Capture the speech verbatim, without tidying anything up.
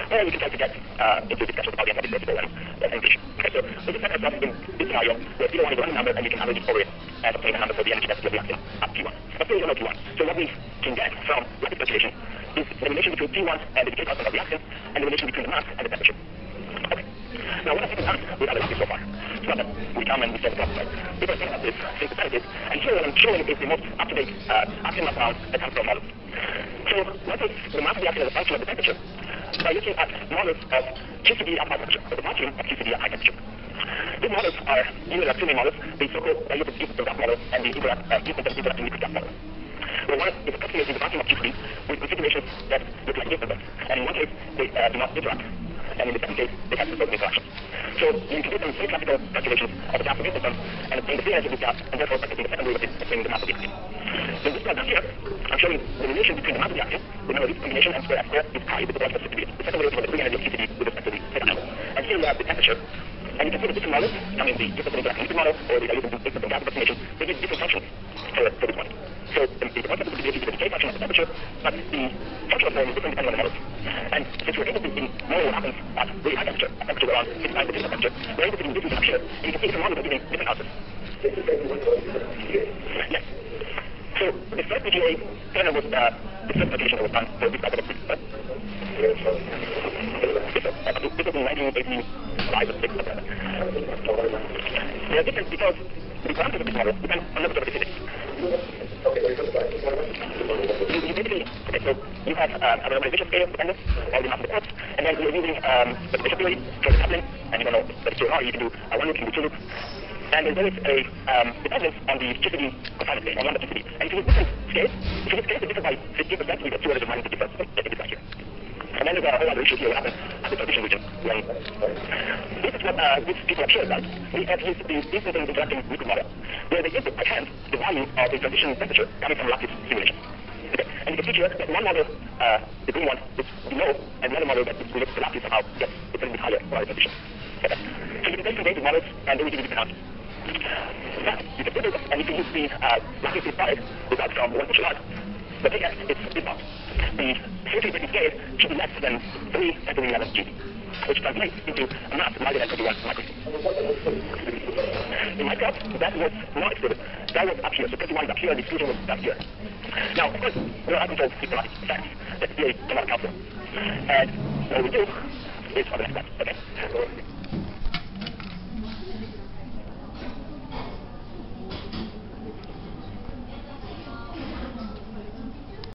or we can try to get uh, into discussion about the analytic principle and representation. Okay, so we just set ourselves in this scenario where zero one is a random number and you can average it over it and obtain a number for the energy density of the reaction at T one. But still we don't know T one. So what we can get from lattice calculation is the relation between T one and the decay constant of the reaction and the relation between the mass and the temperature. Okay. Now what has been done with other lattice so far? It's not that we come and we set it up, right? We can set up this, think about this, and here what I'm showing is the most up-to-date uh, axiom mass bound attempt model. So what is the mass of the reaction as a function of the temperature? By looking at models of Q C D at high temperature, or the vacuum of Q C D at high temperature. These models are either the two main models, the so-called diluted Gibbs gas model and the interact, uh, Gibbs interacting liquid gas model. Where one is approximating the vacuum of Q C D with configurations that look like Gibbs events, and in one case they uh, do not interact, and in the second case they have certain interactions. So you can do some very classical calculations of the gas of this system and obtain the free energy of this gas, and therefore calculating the second derivative obtaining the mass of the action. In this diagram here, I'm showing the relation between the mass of the action. Remember, this combination m squared f squared is pi with the specificity. The second derivative of the free energy of Q C D with respect to the theta angle. And here we have the temperature. And you can see the different models, I mean the different interacting liquid model or the diluted liquid gas approximation, they give different functions for, for this one. So the, the concept of the is the decay function of the temperature, but the functional form is different depending on the models. And since we're able to model what happens at very high temperature, at temperature around fifty-five degrees of temperature, we're able to do this here, and you can see different models are giving different answers. Yes. So the first P G A kind of was uh, the first application that was done for this type of activity. Right? This was, uh, this was in nineteen eighty-five or six. They are different because the parameters of this model depend on levels of physics. You, you basically, okay, so you have um, a realization scale dependence on the mass of the quartz, and then you're using um, the special theory for the coupling, and you don't know whether it's true or not, you can do uh, one loop, you can do two loops. And there's always a um, dependence on the Q C D confinement scale, on lambda Q C D. And if you use different scales, if you use scales that differ by fifteen percent, you get two orders of magnitude difference. Take it right here. And then there's a whole other issue here, what happens at the transition region. When this is what uh, these people have shared about. We have used the instant interacting liquid model, where they input by hand the value of the transition temperature coming from lattice simulation. Okay. And you can see here that one model, uh, the green one, is below, and the other model that is related to lattice somehow gets a little bit higher for the transition. Okay. So you can take some basic models, and they will give you different answers. Now, you can do this, and you can use the uh, lattice inspired results from one picture art. But again, it's this box. The safety rating scale should be less than three ten to the eleven G, which translates into a mass larger than twenty-one microsecond. In my plot, that was not excluded. That was up here, so twenty-one is up here, and the exclusion was down here. Now, of course, we are controlled systematic facts that theory cannot account for. And what we do is for the next step, okay?